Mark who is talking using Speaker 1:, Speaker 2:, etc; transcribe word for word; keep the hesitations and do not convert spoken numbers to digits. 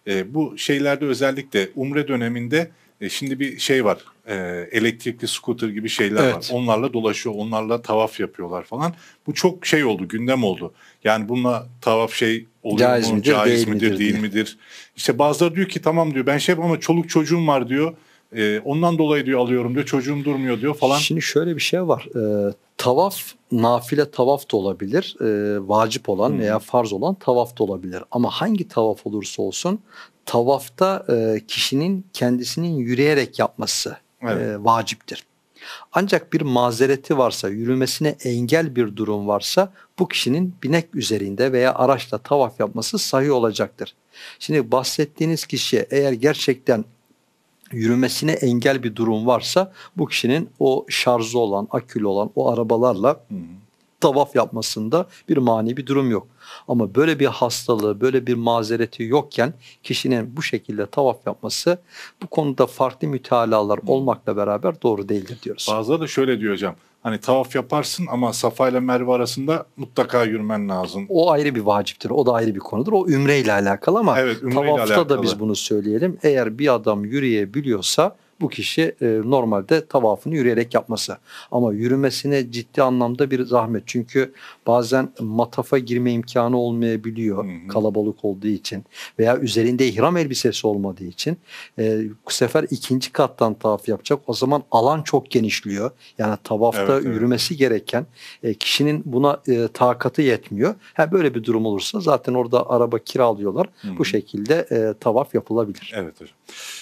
Speaker 1: E, bu şeylerde özellikle Umre döneminde e, şimdi bir şey var. E, elektrikli scooter gibi şeyler
Speaker 2: Evet.
Speaker 1: var. Onlarla dolaşıyor, onlarla tavaf yapıyorlar falan. Bu çok şey oldu, gündem oldu. Yani bununla tavaf şey oluyor
Speaker 2: Caiz
Speaker 1: mu,
Speaker 2: midir,
Speaker 1: caiz
Speaker 2: değil
Speaker 1: midir,
Speaker 2: midir
Speaker 1: değil
Speaker 2: diye.
Speaker 1: midir? İşte bazıları diyor ki tamam diyor ben şey yapayım ama çoluk çocuğum var diyor. E, ondan dolayı diyor alıyorum diyor, çocuğum durmuyor diyor falan.
Speaker 2: Şimdi şöyle bir şey var. Ee, tavaf, nafile tavaf da olabilir. Ee, vacip olan
Speaker 1: Hı hı.
Speaker 2: veya farz olan tavaf da olabilir. Ama hangi tavaf olursa olsun tavafta e, kişinin kendisinin yürüyerek yapması
Speaker 1: Evet.
Speaker 2: e, vaciptir. Ancak bir mazereti varsa, yürümesine engel bir durum varsa bu kişinin binek üzerinde veya araçla tavaf yapması sahih olacaktır. Şimdi bahsettiğiniz kişi eğer gerçekten yürümesine engel bir durum varsa bu kişinin o şarjlı olan, akülü olan o arabalarla
Speaker 1: Hı hı.
Speaker 2: tavaf yapmasında bir mani bir durum yok. Ama böyle bir hastalığı, böyle bir mazereti yokken kişinin bu şekilde tavaf yapması bu konuda farklı mütalalar olmakla beraber doğru değildir diyoruz.
Speaker 1: Bazıları da şöyle diyor hocam. Hani tavaf yaparsın ama Safa ile Merve arasında mutlaka yürümen lazım.
Speaker 2: O ayrı bir vaciptir. O da ayrı bir konudur. O ümre ile alakalı ama
Speaker 1: Evet, ümre ile
Speaker 2: tavafta da
Speaker 1: alakalı.
Speaker 2: biz bunu söyleyelim. Eğer bir adam yürüyebiliyorsa bu kişi e, normalde tavafını yürüyerek yapması. Ama yürümesine ciddi anlamda bir zahmet. Çünkü bazen matafa girme imkanı olmayabiliyor
Speaker 1: Hı hı.
Speaker 2: kalabalık olduğu için veya üzerinde ihram elbisesi olmadığı için. E, bu sefer ikinci kattan tavaf yapacak. O zaman alan çok genişliyor. Yani tavafta
Speaker 1: Evet, evet.
Speaker 2: yürümesi gereken e, kişinin buna e, takatı yetmiyor. Ha, böyle bir durum olursa zaten orada araba kiralıyorlar.
Speaker 1: Hı hı.
Speaker 2: Bu şekilde e, tavaf yapılabilir.
Speaker 1: Evet hocam.